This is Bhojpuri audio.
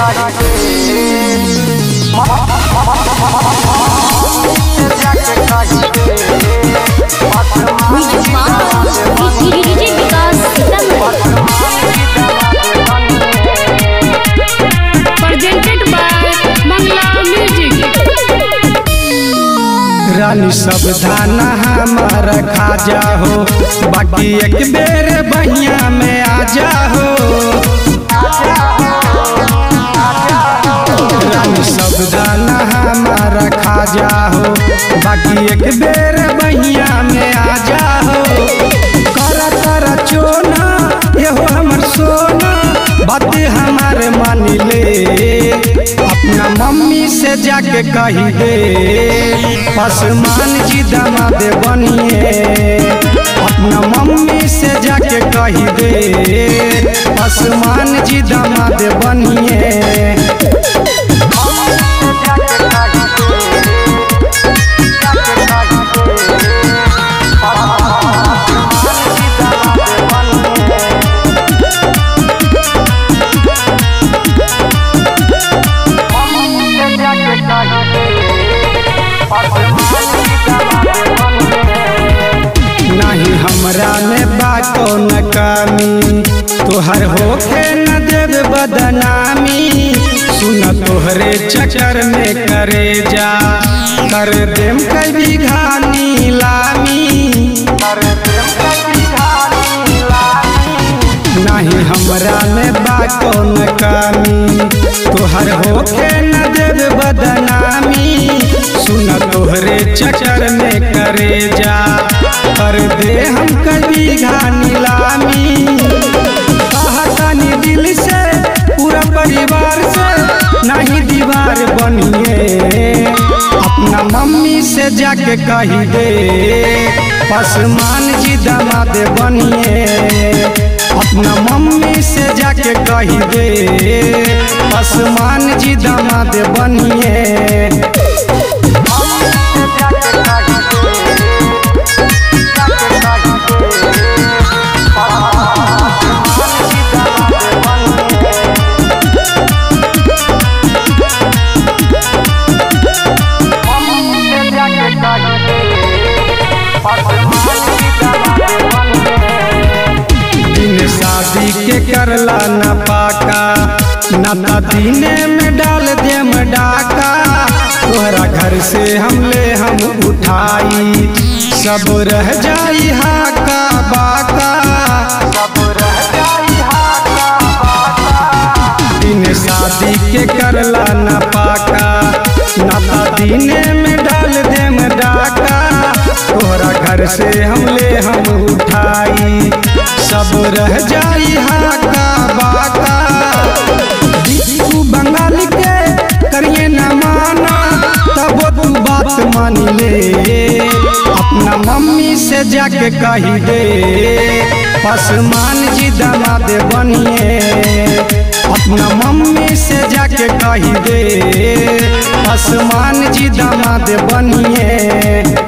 रानी सब धाना हमारा खा जाहो, बाकी एक बेर बहिया में आ जाहो। रानी सब धाना हमारा खा जाहो, बाकी एक बेर बहिया में आ जाहो। करा करा चोना एहो हमर सोना, बात हमारे मान ले। अपना मम्मी से जाके कही दे, पसमान जी दामाद बनिए। अपना मम्मी से जाके कही दे, पसमान जी दामाद बनिए। नहीं हमरा में बाको न कमी, तोहर होके न देव बदनामी। सुन तोहरे चक्कर में करे जा, कर देम कभी घानी लामी। नहीं हमरा में बाको न कमी, तोहर होके न देव बदनामी। सुन तोहरे चक्कर में करे जा, कर दे हम कभी घानी लामी। कहतानी दिल से पूरा परिवार से, नहीं दीवार बनिए। अपना मम्मी से जाके कही दे, पसमान जी दामाद बनिए। अपना मम्मी से जाके कही दे, पसमान जी दामाद बनिए। शादी के करला न पाका, नाता दीने में डाल देम डाका। तोहरा घर से हम उठाई, सब रह जाई हाका बाका। दिन शादी के करला न पाका, नाता दीने में डाल देम डाका। तोहरा घर से हम उठाई, सब रह जाई हाका बाका। दीपू बंगाल के करिए न माना, तब तू बात मान ले। अपना मम्मी से जाके कही दे, पसमान जी दामाद बनिए। अपना मम्मी से जाके कही दे, पसमान जी दामाद बनिए।